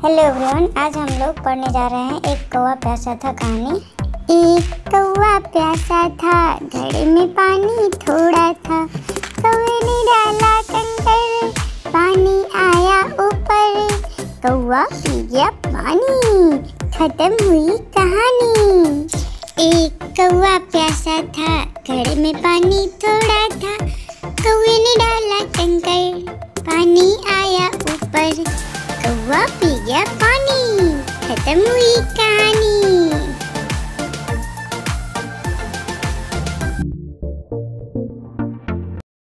Hello everyone, आज हम लोग पढ़ने जा रहे हैं एक कौवा प्यासा था कहानी। एक कौवा प्यासा था, घड़े में पानी थोड़ा था। कौवे ने डाला कंकर, पानी आया ऊपर। कौवा पी गया पानी, खत्म हुई कहानी। एक कौवा प्यासा था, घड़े में पानी थोड़ा था। कौवे ने डाला कंकर, पानी आया ऊपर। कौवा पी गया पानी, खत्म हुई कहानी।